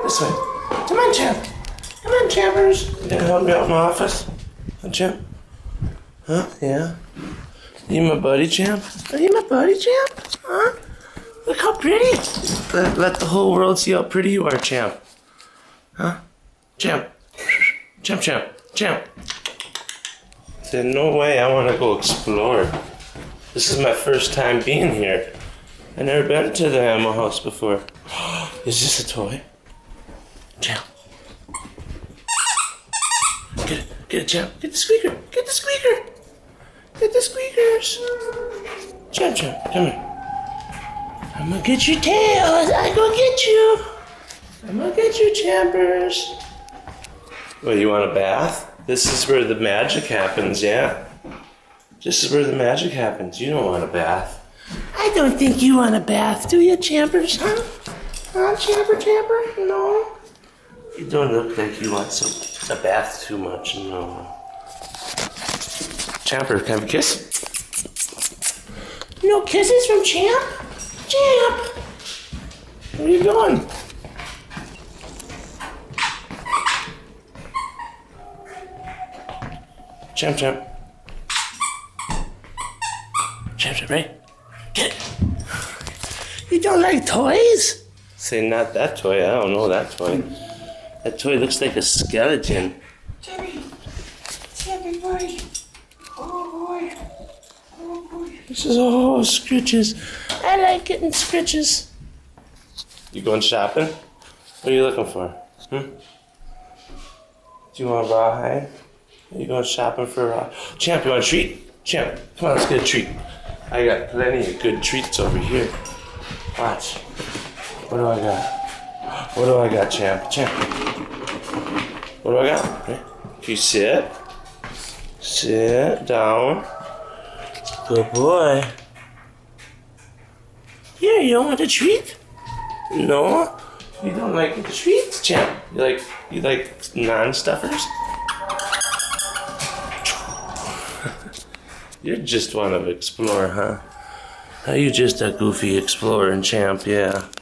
This way. Come on, Champ. Come on, Champers. You gonna help me out in my office? Huh, Champ? Huh? Yeah? You my buddy, Champ? Are you my buddy, Champ? Huh? Look how pretty. Let the whole world see how pretty you are, Champ. Huh? Champ. Champ, Champ, Champ. I said, no way, I want to go explore. This is my first time being here. I've never been to the animal house before. Is this a toy? Champ. Get it, Champ. Get the squeaker. Get the squeaker. Get the squeakers. Champ, Champ, come here. I'm gonna get your tails. I'm gonna get you. I'm gonna get you, Champers. Well, you want a bath? This is where the magic happens, yeah. This is where the magic happens. You don't want a bath. I don't think you want a bath, do you, Champers, huh? Huh, Champer? No? You don't look like you want a bath too much, no. Champer, can I have a kiss? No kisses from Champ? Champ! Where are you going? Champ. Champ, right? Get it. You don't like toys? Say not that toy. I don't know that toy. That toy looks like a skeleton. Timmy, boy. Oh boy. This is scritches. I like getting scritches. You going shopping? What are you looking for? Do you want rawhide? Are you going shopping for raw? Champ, you want a treat? Champ, come on, let's get a treat. I got plenty of good treats over here. Watch. What do I got? What do I got, Champ? Champ. What do I got? Okay. Can you sit? Sit down. Good boy. Here, you don't want a treat? No? You don't like the treats, Champ? You like non-stuffers? You just want to explore, huh? You just a goofy exploring, Champ, yeah.